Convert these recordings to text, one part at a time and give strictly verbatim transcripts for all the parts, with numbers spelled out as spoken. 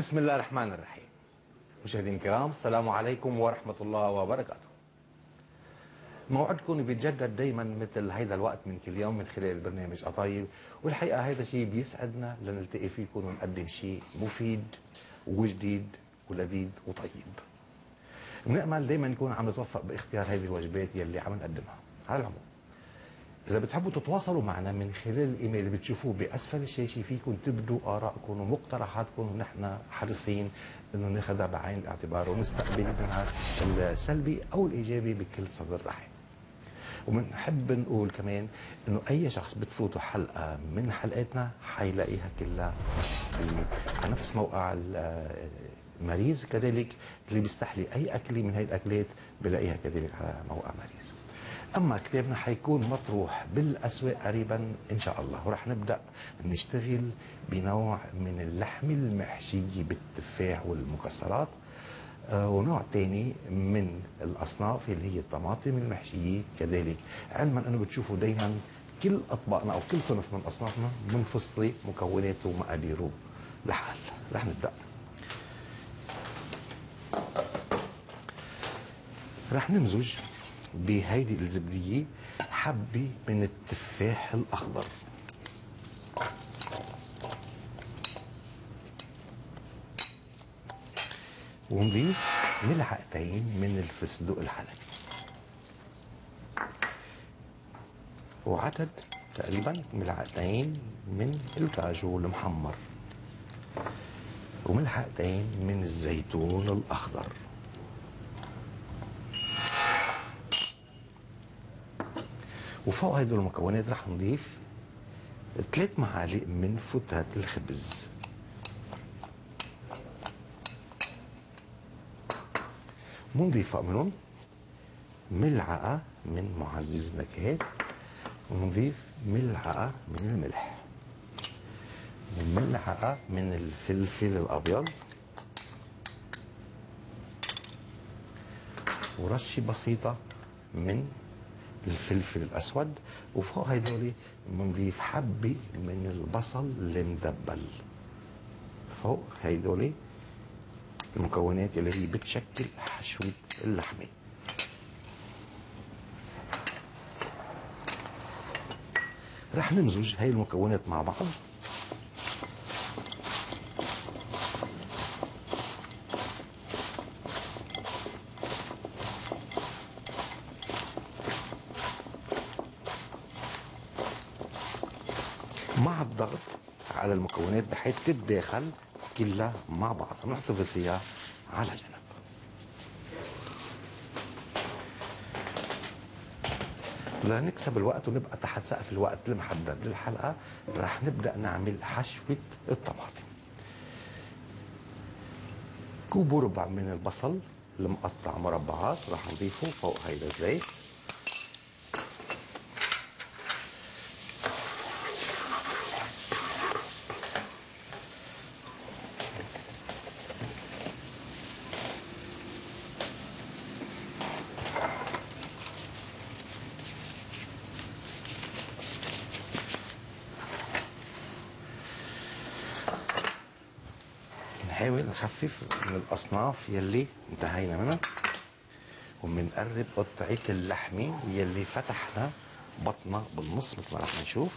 بسم الله الرحمن الرحيم. مشاهدينا الكرام، السلام عليكم ورحمة الله وبركاته. موعدكم بيتجدد دايما مثل هيدا الوقت من كل يوم من خلال البرنامج قطايب، والحقيقة هيدا شيء بيسعدنا لنلتقي فيكم ونقدم شيء مفيد وجديد ولذيذ وطيب. بنأمل دايما نكون عم نتوفق باختيار هذه الوجبات يلي عم نقدمها. على العموم، إذا بتحبوا تتواصلوا معنا من خلال الإيميل اللي بتشوفوه بأسفل الشاشة، فيكم تبدوا آرائكم ومقترحاتكم، ونحن حريصين إنه ناخذها بعين الاعتبار ونستقبل منها السلبي أو الإيجابي بكل صدر رحب. وبنحب نقول كمان إنه أي شخص بتفوتوا حلقة من حلقاتنا حيلاقيها كلها على نفس موقع ماريز، كذلك اللي بيستحلي أي أكلة من هاي الأكلات بلاقيها كذلك على موقع ماريز. اما كتابنا حيكون مطروح بالاسواق قريبا ان شاء الله، ورح نبدا نشتغل بنوع من اللحم المحشي بالتفاح والمكسرات، آه ونوع تاني من الاصناف اللي هي الطماطم المحشيه كذلك، علما انه بتشوفوا دايما كل اطباقنا او كل صنف من اصنافنا منفصله مكوناته ومقاديره لحال. رح نبدا. رح نمزج بهيدي الزبدية حبة من التفاح الأخضر، ونضيف ملعقتين من الفستق الحلبي، وعدد تقريبا ملعقتين من الكاجو المحمر، وملعقتين من الزيتون الأخضر، وفوق هدول المكونات رح نضيف ثلاث معالق من فتات الخبز، ونضيف فوق منهم ملعقة من معزز نكهات، ونضيف ملعقة من الملح، وملعقة من الفلفل الأبيض، ورشة بسيطة من الفلفل الاسود، وفوق هيدول بنضيف حبه من البصل المدبل فوق هيدول المكونات اللي هي بتشكل حشوة اللحمه. رح نمزج هاي المكونات مع بعض، مع الضغط على المكونات بحيث تتداخل كلها مع بعض، ونحتفظ فيها على جنب. لنكسب الوقت ونبقى تحت سقف الوقت المحدد للحلقة، رح نبدأ نعمل حشوة الطماطم. كوب وربع من البصل المقطع مربعات رح نضيفه فوق هيدا الزيت، نحاول نخفف من الاصناف يلي انتهينا منها، ومنقرب قطعة اللحمة يلي فتحنا بطنها بالنص مثل ما رح نشوف.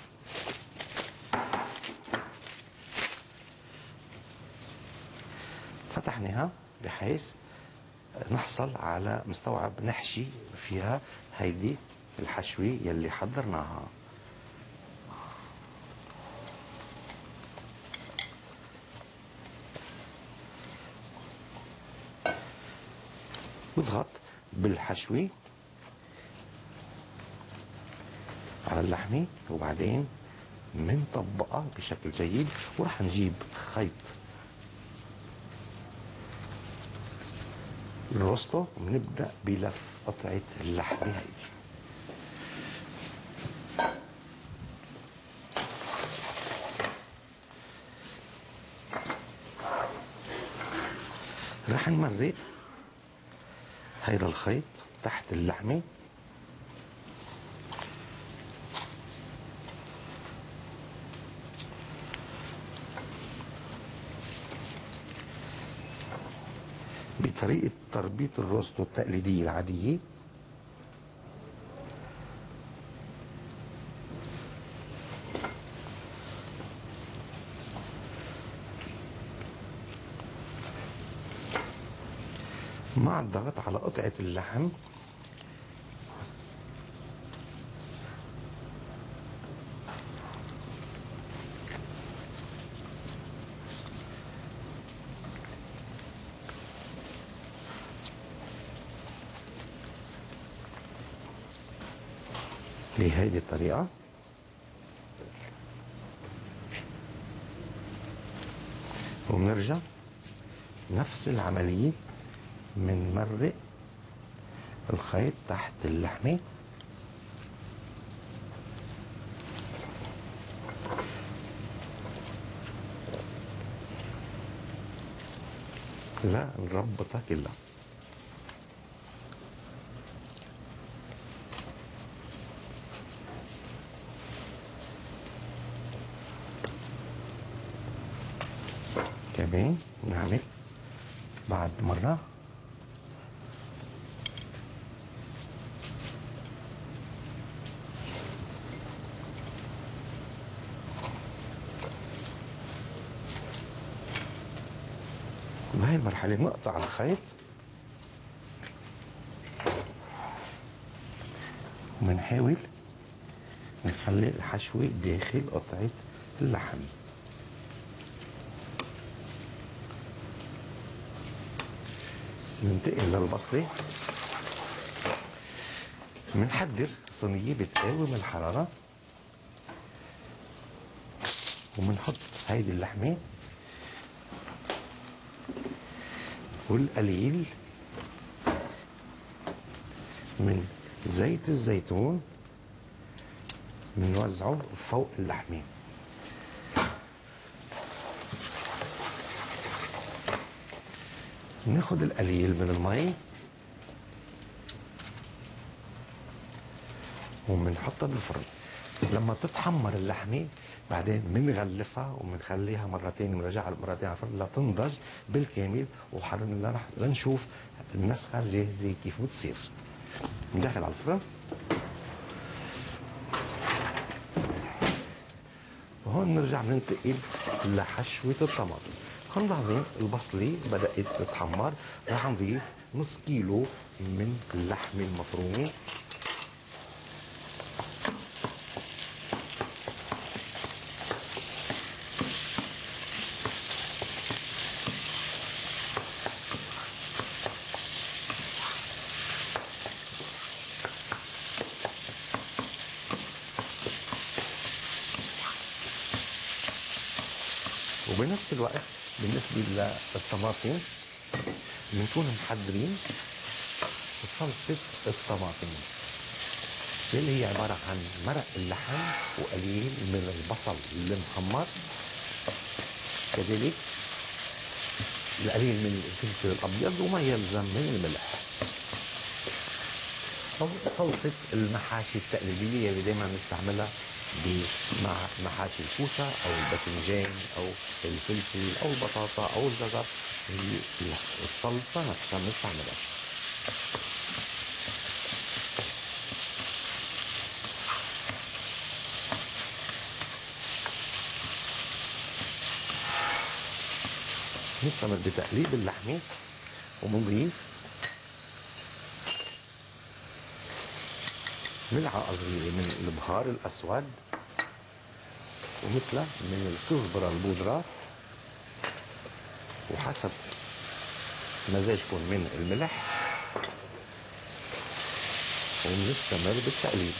فتحناها بحيث نحصل على مستوعب نحشي فيها هيدي الحشوة يلي حضرناها. نضغط بالحشوة على اللحمة، وبعدين منطبقها بشكل جيد، ورح نجيب خيط الروستو ونبدأ بلف قطعة اللحمة هيدي. رح نمرق هيدا الخيط تحت اللحمة، بطريقة تربيط الروستو التقليدية العادية مع الضغط على قطعة اللحم بهذه الطريقة. وبنرجع نفس العملية، بنمرق الخيط تحت اللحمة لا نربطها كلها. كمان نعمل بعد مرة بهاي المرحلة بنقطع الخيط وبنحاول نخلي الحشوة داخل قطعة اللحم. ننتقل للبصلة. بنحضر صينية بتقاوم الحرارة وبنحط هيدي اللحمة والقليل من زيت الزيتون بنوزعه فوق اللحمة. ناخد القليل من المي وبنحطها بالفرن. لما تتحمر اللحمة بعدين بنغلفها وبنخليها مرتين ونرجعها مرتين على الفرن لتنضج بالكامل، وحرنا رح لنشوف النسخة الجاهزة كيف بتصير. ندخل على الفرن. وهون نرجع ننتقل لحشوة الطماطم. هون لاحظين البصلة بدأت تتحمر. رح نضيف نص كيلو من اللحمة المفرومة وبنفس الوقت بالنسبة للطماطم بنكون محضرين صلصة الطماطم اللي هي عبارة عن مرق اللحم وقليل من البصل المحمر، كذلك القليل من الفلفل الأبيض وما يلزم من الملح. أو صلصة المحاشي التقليدية اللي دايما بنستعملها مع محاشي الكوسة أو الباذنجان أو الفلفل أو البطاطا أو الجزر، هي الصلصة نفسها بنستعملها. نستمر بتقليب اللحمة وبنضيف ملعقة صغيرة من البهار الأسود ومثلها من الكزبرة البودرة وحسب مزاجكم من الملح، ونستمر بالتقليب.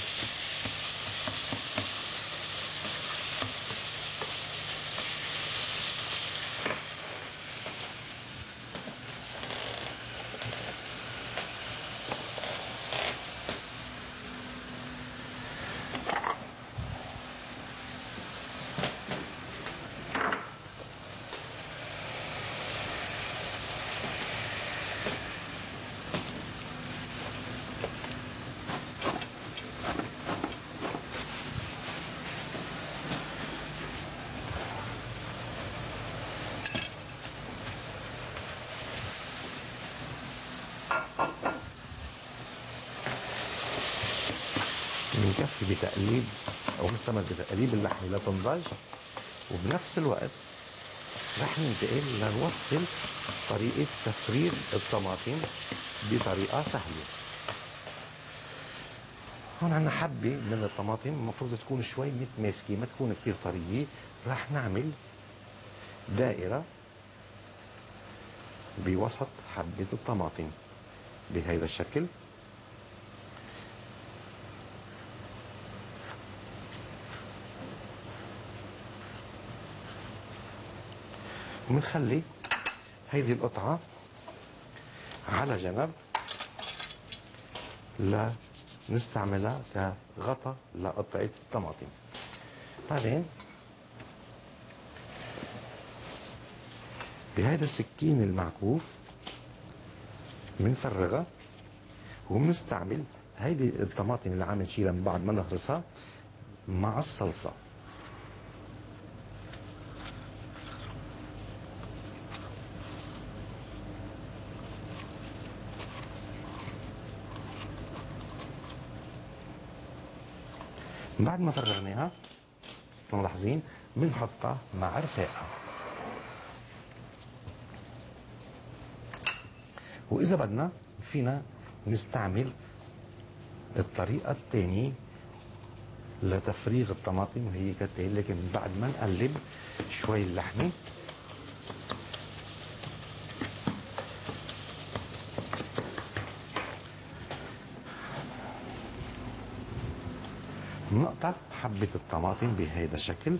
بنكفي بتقليب او نستمر بتقليب اللحمه لا تنضج، وبنفس الوقت رح ننتقل لنوصل طريقه تفريغ الطماطم بطريقه سهله. هون عنا حبه من الطماطم المفروض تكون شوي متماسكه، ما تكون كثير طريه. رح نعمل دائره بوسط حبه الطماطم بهذا الشكل. وبنخلي هيدي القطعة على جنب لنستعملها كغطاء لقطعة الطماطم. بعدين بهذا السكين المعكوف بنفرغها وبنستعمل هيدي الطماطم اللي عم نشيلها من بعد ما نهرسها مع الصلصة. بعد ما فرغناها ملاحظين بنحطها مع رفاقها. واذا بدنا فينا نستعمل الطريقة الثانية لتفريغ الطماطم وهي كالتالي، لكن بعد ما نقلب شوي اللحمة نقطع حبة الطماطم بهذا الشكل.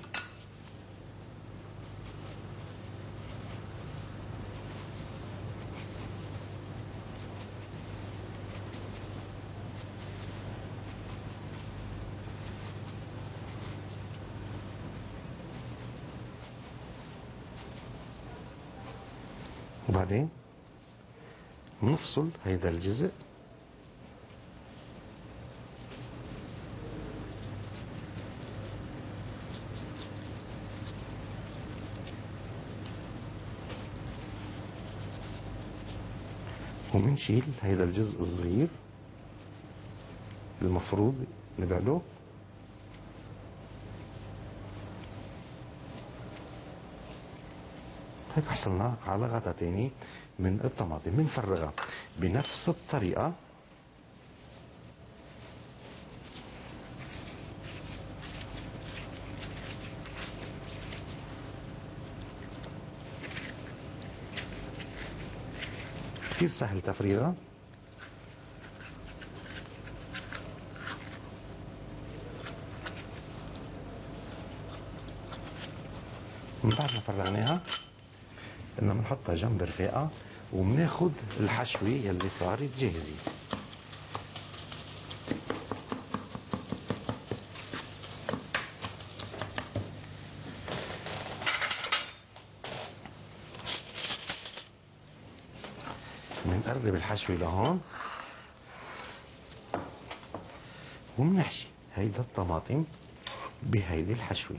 وبعدين نفصل هيدا الجزء وبنشيل هيدا الجزء الصغير المفروض نبعده. هيك حصلنا على غطا تاني من الطماطم. بنفرغها بنفس الطريقة كثير سهل تفريغها. من بعد ما فرغناها بدنا بنحطها جنب رفاقها وبناخد الحشوة يلي صارت جاهزة. بنقرب الحشوة لهون وبنحشي هيدا الطماطم بهيدي الحشوة.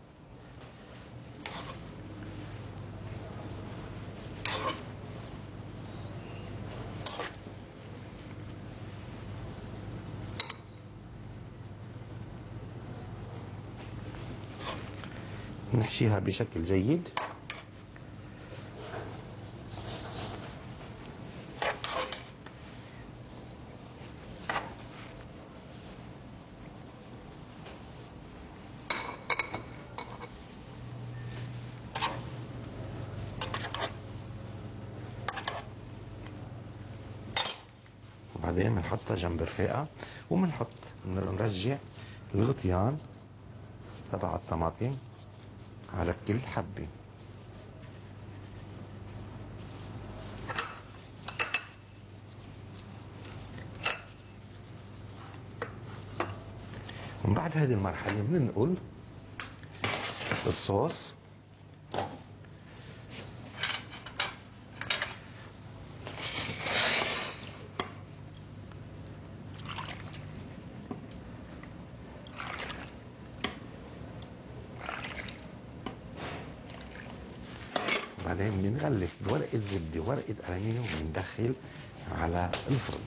نحشيها بشكل جيد. وبعدين بنحطها جنب رفاقها وبنحط بنرجع الغطيان تبع الطماطم على كل حبة. ومن بعد هذه المرحلة بننقل الصوص بعدين بعدين بنغلف بورقة زبدة ورقة ألمنيوم وبندخل على الفرن.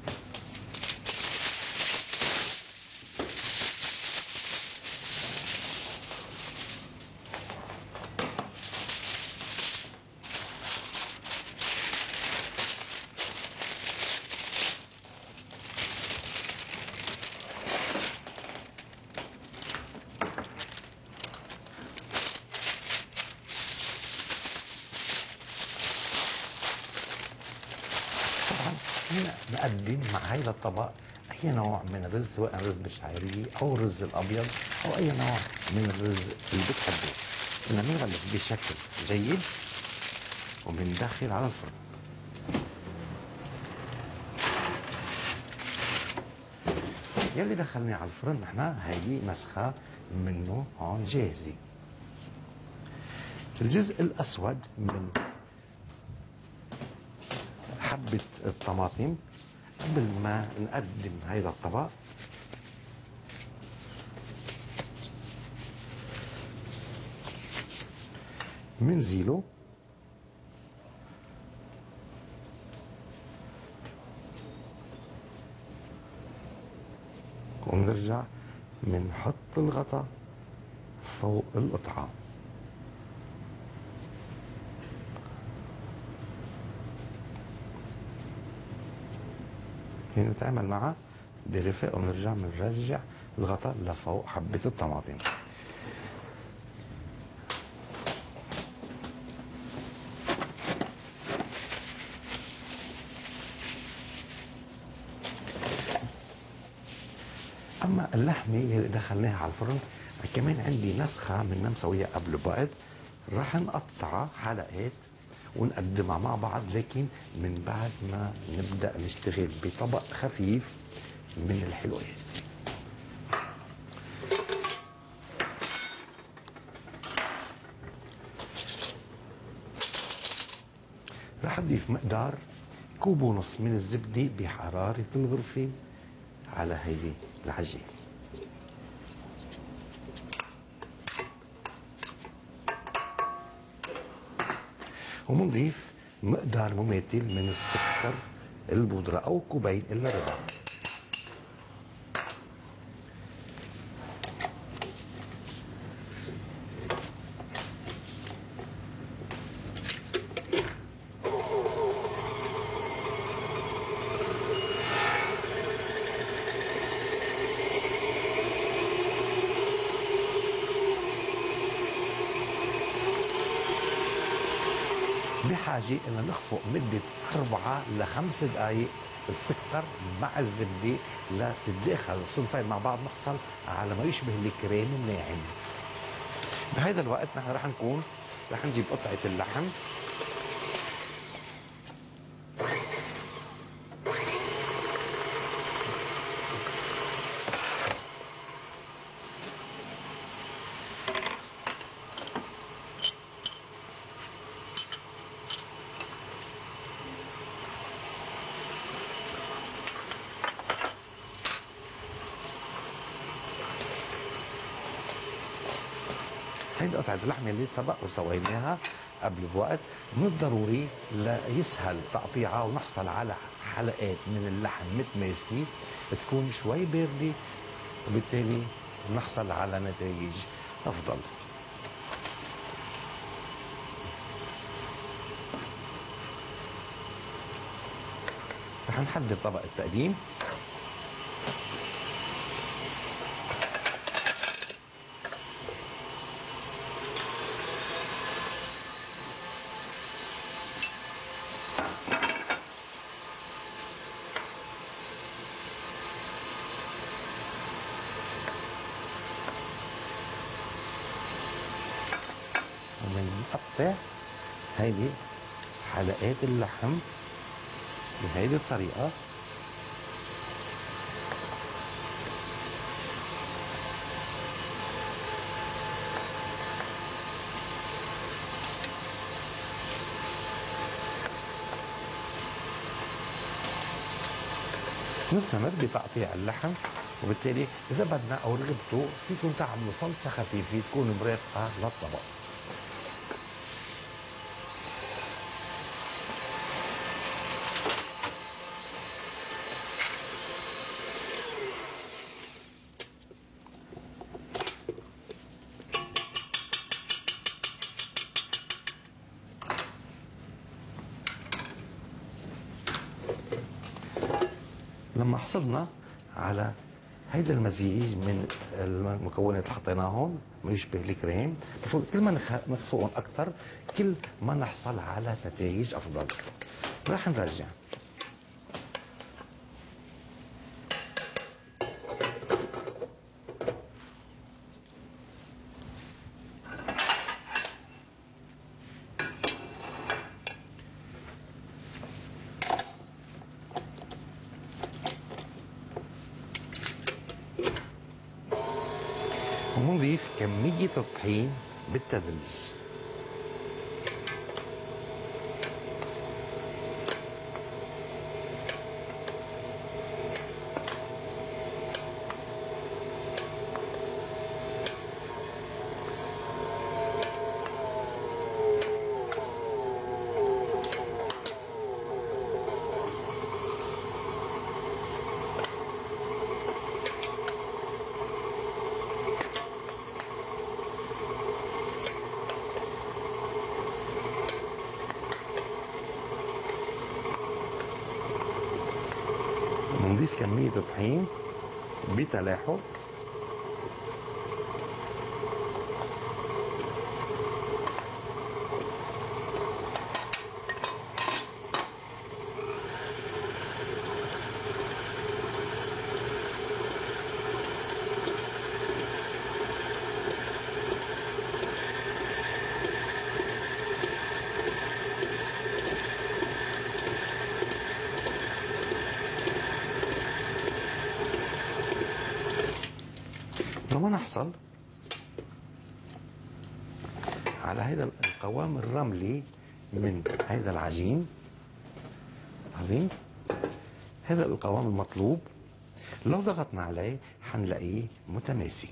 هنا بقدم مع هذا الطبق اي نوع من الرز، سواء الرز بالشعيريه او الرز الابيض او اي نوع من الرز اللي بتحبه. بدنا بنغلف بشكل جيد وبندخل على الفرن. يلي دخلني على الفرن نحن هيدي مسخه منه هون جاهزه. الجزء الاسود من حبة الطماطم قبل ما نقدم هيدا الطبق منزيله ونرجع منحط الغطاء فوق القطعة. هنا نتعامل معها برفق ونرجع بنرجع الغطاء لفوق حبة الطماطم. اما اللحمة اللي دخلناها على الفرن كمان عندي نسخة منها مسويها قبل بوقت، راح نقطعها حلقات ونقدمها مع بعض، لكن من بعد ما نبدأ نشتغل بطبق خفيف من الحلويات. راح اضيف مقدار كوب ونص من الزبدة بحرارة الغرفة على هيدي العجينة، ومنضيف مقدار مماثل من السكر البودرة او كوبين الا ربع. بحاجة إلى نخفق مدة أربعة لخمس دقائق السكر مع الزبدة لتتداخل الصنفين مع بعض، نحصل على ما يشبه الكريم الناعم. بهذا الوقت نحن رح نكون رح نجيب قطعة اللحم هيدي قطعة اللحمة اللي سبق وسويناها قبل بوقت. من الضروري ليسهل تقطيعها ونحصل على حلقات من اللحم متماسكة تكون شوي باردة، وبالتالي نحصل على نتائج أفضل. رح نحدد طبق التقديم. وبنقطع هيدي حلقات اللحم بهيدي الطريقة، نستمر بتقطيع اللحم. وبالتالي إذا بدنا أو رغبته فيكم تعملوا صلصة خفيفة تكون مرافقة للطبق. لما حصلنا على هيدا المزيج من المكونات اللي حطيناهم ما يشبه الكريم، المفروض كل ما نخفقهم اكثر كل ما نحصل على نتائج افضل. راح نرجع ونضيف كمية الطحين بالتدريج. نضيف كمية الطحين بتلاحق. لما نحصل على هذا القوام الرملي من هذا العجين عظيم، هذا القوام المطلوب، لو ضغطنا عليه حنلاقيه متماسك.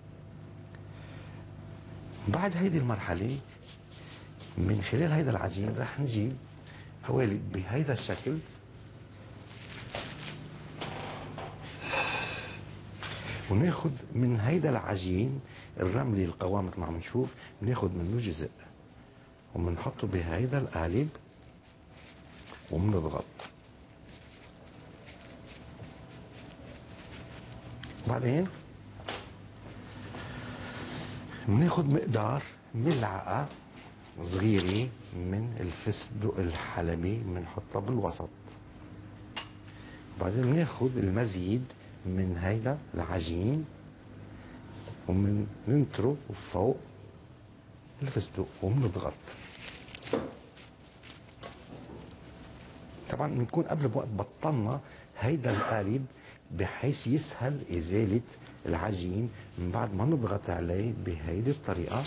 بعد هذه المرحلة من خلال هذا العجين راح نجيب قوالب بهذا الشكل، وناخد من هيدا العجين الرملي القوام مثل ما عم نشوف، بناخد منه جزء وبنحطه بهيدا القالب وبنضغط. بعدين بناخد مقدار ملعقة صغيرة من الفستق الحلبي بنحطها بالوسط. بعدين بناخد المزيد من هيدا العجين ومن ننطره فوق الفستق وبنضغط. طبعا بنكون قبل بوقت بطلنا هيدا القالب بحيث يسهل ازالة العجين من بعد ما نضغط عليه بهيدي الطريقة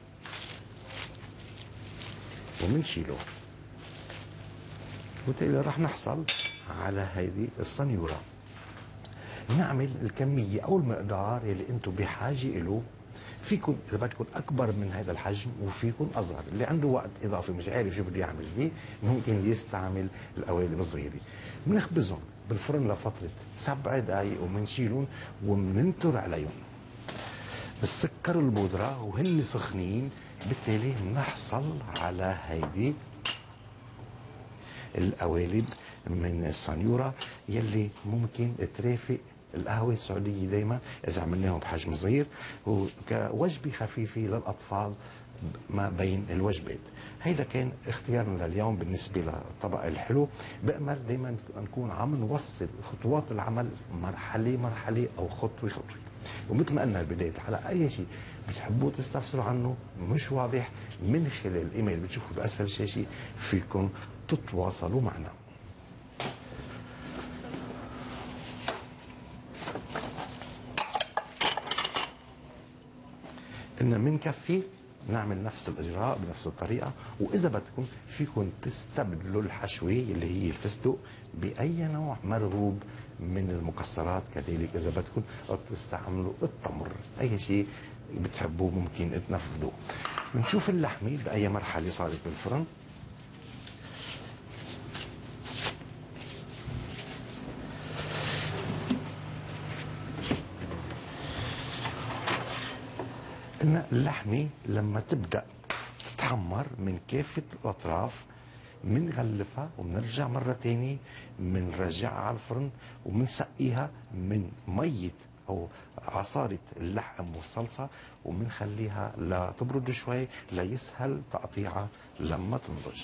وبنشيله، وبالتالي رح نحصل على هيدي الصنيورة. نعمل الكمية او المقدار اللي انتم بحاجة له. فيكم اذا بدكم اكبر من هذا الحجم وفيكم اصغر، اللي عنده وقت اضافي مش عارف شو بده يعمل فيه ممكن يستعمل القوالب الصغيرة. بنخبزهم بالفرن لفترة سبع دقايق وبنشيلهم وبننطر عليهم السكر البودرة وهن سخنين، بالتالي بنحصل على هيدي القوالب من الصنيورة يلي ممكن ترافق القهوة السعودية دايما إذا عملناهم بحجم صغير وكوجبة خفيفة للأطفال ما بين الوجبات. هيدا كان اختيارنا لليوم بالنسبة للطبق الحلو. بأمل دايما نكون عم نوصل خطوات العمل مرحلة مرحلة أو خطوة خطوة. ومثل ما قلنا بداية الحلقة، أي شيء بتحبوا تستفسروا عنه مش واضح من خلال الإيميل بتشوفوا بأسفل الشاشة فيكم تتواصلوا معنا. إن منكفي نعمل نفس الإجراء بنفس الطريقة، وإذا بدكم فيكم تستبدلوا الحشوة اللي هي الفستق بأي نوع مرغوب من المكسرات، كذلك إذا بدكم أو تستعملوا التمر، أي شيء بتحبوه ممكن تنفذوه. بنشوف اللحمة بأي مرحلة صارت بالفرن. إن اللحمة لما تبدأ تتحمر من كافة الأطراف منغلفها وبنرجع مرة تانية بنرجعها على الفرن وبنسقيها من مية او عصارة اللحم والصلصة وبنخليها لتبرد شوي ليسهل تقطيعها لما تنضج.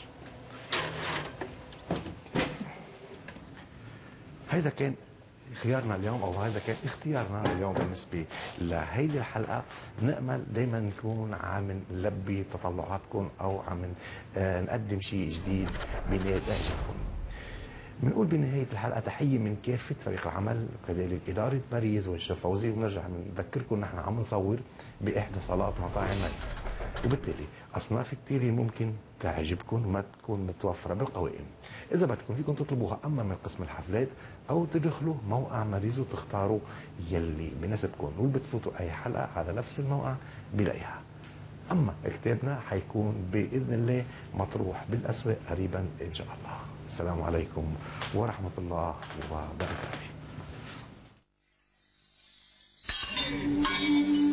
هيدا كان خيارنا اليوم او هذا كان اختيارنا اليوم بالنسبه لهيدي الحلقه. نامل دائما نكون عم نلبي تطلعاتكم او عم نقدم شيء جديد بنتائجكم. بنقول بنهايه الحلقه تحيه من كافه فريق العمل وكذلك اداره باريس والشيف فوزي، ونرجع نذكركم نحن عم نصور باحدى صالات مطاعم ماريس، وبالتالي اصناف كثيره ممكن تعجبكم وما تكون متوفره بالقوائم. اذا بدكم فيكم تطلبوها اما من قسم الحفلات او تدخلوا موقع ماريز وتختاروا يلي بناسبكم، وبتفوتوا اي حلقه على نفس الموقع بلاقيها. اما كتابنا حيكون باذن الله مطروح بالاسواق قريبا ان شاء الله. السلام عليكم ورحمه الله وبركاته.